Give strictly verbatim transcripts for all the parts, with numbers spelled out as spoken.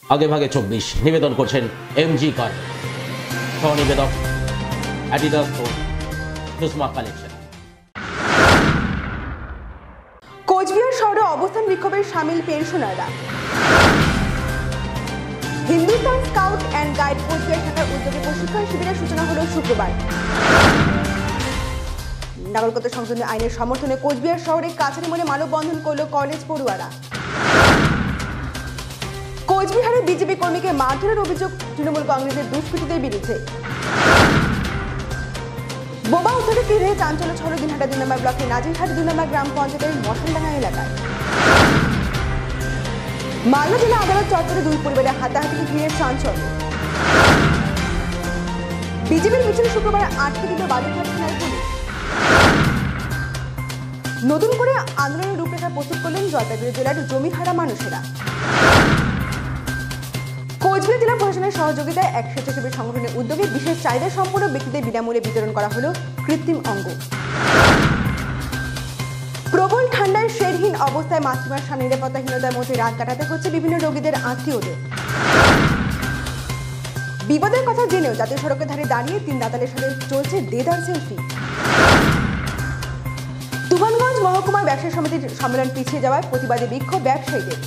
আগে ভাগে চব্বিশ নিবেদন করছেন এমজি কার, সহ নিবেদক অ্যাডিডাস ও সুষমা কালেকশন। কোচবিহার শহরে অবস্থান বিক্ষোভে সামিল পেনশনাররা। Hindustan scout and guide Cooch Behar শাখার উদ্যোগে প্রশিক্ষণ শিবিরের সূচনা হলো শুক্রবার। নাগরিকত্ব সংশোধনী আইনের সমর্থনে কোচবিহার শহরে কাছারি মোড়ে মানববন্ধন করল কলেজ পড়ুয়ারা। কোচবিহারে বিজেপি কর্মীকে মারধরের অভিযোগ তৃণমূল কংগ্রেসের দুষ্কৃতীদের বিরুদ্ধে। বোমা উদ্ধারে ঘিরে চাঞ্চল্য ছড়ো দিনহাটা দুই নম্বর ব্লকের নাজিরহাট দুই নম্বর গ্রাম পঞ্চায়েতের মশালডাঙ্গা এলাকায়। মালদা জেলা আদালত চত্বরে দুই পরিবারের হাতাহাতিকে ঘিরে চাঞ্চল্য। বিজেপির মিছিলে শুক্রবার আটকে দিল বালুরঘাট থানার পুলিশ। নতুন করে আন্দোলনের রূপরেখা প্রস্তুত করলেন জলপাইগুড়ি জেলার জমিহারা মানুষেরা। কোচবিহার জেলা প্রশাসনের সহযোগিতায় এক স্বেচ্ছাসেবী সংগঠনের উদ্যোগে বিশেষ চাহিদা সম্পন্ন ব্যক্তিদের বিনামূল্যে বিতরণ করা হলো কৃত্রিম অঙ্গ। প্রবল ঠান্ডায় শেডহীন অবস্থায় মাতৃমার নিরাপত্তাহীনতার মধ্যে রাত কাটাতে হচ্ছে বিভিন্ন রোগীদের আত্মীয়দের। বিপদের কথা জেনেও জাতীয় সড়কের ধারে দাঁড়িয়ে তিন দাতালের সাথে চলছে দেদার সেলফি। তুফানগঞ্জ মহকুমার ব্যবসায়ী সমিতির সম্মেলন পিছিয়ে যাওয়ায় প্রতিবাদে বিক্ষোভ ব্যবসায়ীদের।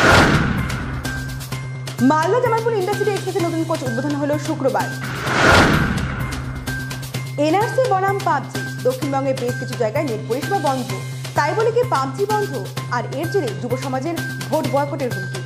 মালদা জামালপুর ইন্ডাস্ট্রি এক্সপ্রেসের নতুন কোচ উদ্বোধন হলো শুক্রবার। এনআরসি বনাম পাবজি, দক্ষিণবঙ্গের বেশ কিছু জায়গায় নেট পরিষেবা বন্ধ। তাই বলে কি পাবজি বন্ধ? আর এর জেরে যুব সমাজের ভোট বয়কটের হুমকি।